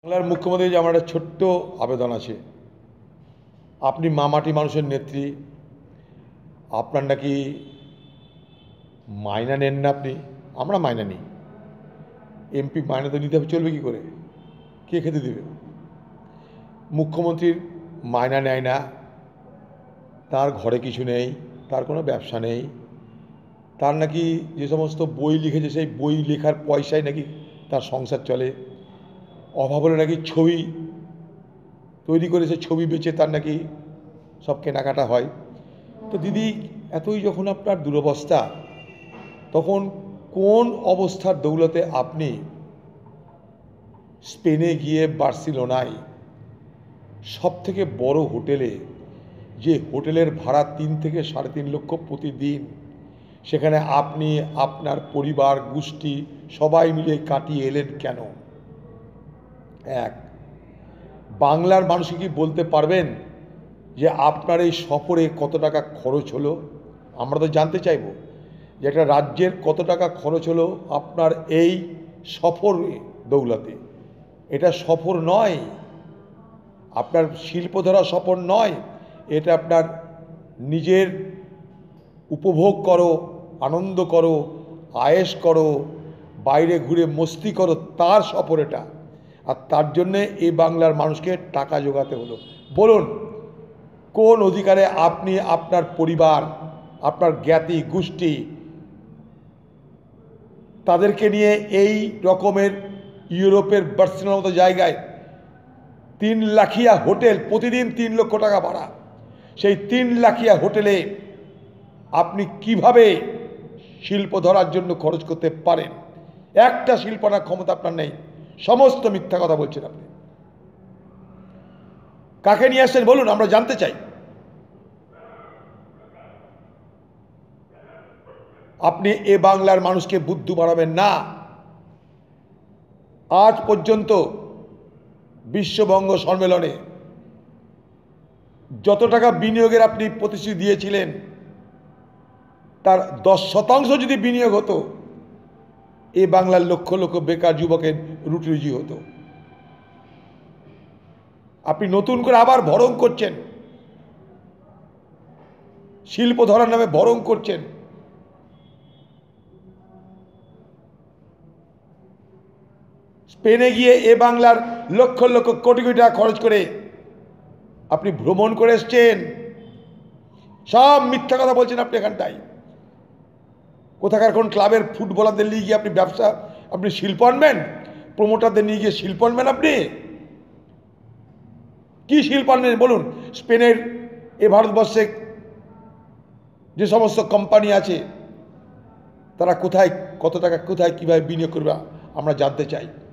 বাংলার মুখ্যমন্ত্রী আমার একটা ছোট্ট আবেদন আছে। আপনি মামাটি মানুষের নেত্রী, আপনার নাকি মাইনা নেন না আপনি। আমরা মাইনা নিই, এমপি মাইনা তো নিতে হবে, চলবে কী করে? কে খেতে দেবে? মুখ্যমন্ত্রীর মাইনা নেয় না, তার ঘরে কিছু নেই, তার কোনো ব্যবসা নেই, তার নাকি যে সমস্ত বই লিখেছে সেই বই লেখার পয়সায় নাকি তার সংসার চলে। অভাব হলে নাকি ছবি তৈরি করে সে ছবি বেচে তার নাকি সব কেনাকাটা হয়। তো দিদি, এতই যখন আপনার দুরবস্থা, তখন কোন অবস্থার দৌলতে আপনি স্পেনে গিয়ে বার্সেলোনায় সবথেকে বড় হোটেলে, যে হোটেলের ভাড়া 3 থেকে 3.5 লক্ষ প্রতিদিন, সেখানে আপনি আপনার পরিবার গোষ্ঠী সবাই মিলে কাটিয়ে এলেন কেন? এক, বাংলার মানুষকে কি বলতে পারবেন যে আপনার এই সফরে কত টাকা খরচ হলো? আমরা তো জানতে চাইব যে একটা রাজ্যের কত টাকা খরচ হলো আপনার এই সফর দৌলতে। এটা সফর নয়, আপনার শিল্প ধরা সফর নয়, এটা আপনার নিজের উপভোগ করো, আনন্দ করো, আয়েশ করো, বাইরে ঘুরে মস্তি করো, তার সফর এটা। আর তার জন্যে এই বাংলার মানুষকে টাকা জোগাতে হলো। বলুন, কোন অধিকারে আপনি আপনার পরিবার, আপনার জ্ঞাতি গোষ্ঠী, তাদেরকে নিয়ে এই রকমের ইউরোপের বার্সেলোনার মতো জায়গায় 3 লাখিয়া হোটেল, প্রতিদিন 3 লক্ষ টাকা ভাড়া, সেই 3 লাখিয়া হোটেলে আপনি কিভাবে শিল্প ধরার জন্য খরচ করতে পারেন? একটা শিল্পনার ক্ষমতা আপনার নেই, সমস্ত মিথ্যা কথা বলছেন আপনি। কাকে নিয়ে আসছেন বলুন, আমরা জানতে চাই। আপনি এ বাংলার মানুষকে বুদ্ধি বাড়াবেন না। আজ পর্যন্ত বিশ্ববঙ্গ সম্মেলনে যত টাকা বিনিয়োগের আপনি প্রতিশ্রুতি দিয়েছিলেন, তার 10% যদি বিনিয়োগ হতো, এ বাংলার লক্ষ লক্ষ বেকার যুবকের রুটি রুজি হতো। আপনি নতুন করে আবার ভরং করছেন, শিল্প ধরার নামে ভরং করছেন। স্পেনে গিয়ে এ বাংলার লক্ষ লক্ষ কোটি কোটি টাকা খরচ করে আপনি ভ্রমণ করে এসছেন, সব মিথ্যা কথা বলছেন আপনি এখানটায়। কোথাকার কোন ক্লাবের ফুটবলারদের নিয়ে গিয়ে আপনি ব্যবসা, আপনি শিল্প আনবেন? প্রমোটারদের নিয়ে গিয়ে শিল্প আনবেন? আপনি কি শিল্প আনবেন বলুন? স্পেনের এ ভারতবর্ষে যে সমস্ত কোম্পানি আছে, তারা কোথায়, কত টাকা কোথায়, কীভাবে বিনিয়োগ করবে আমরা জানতে চাই।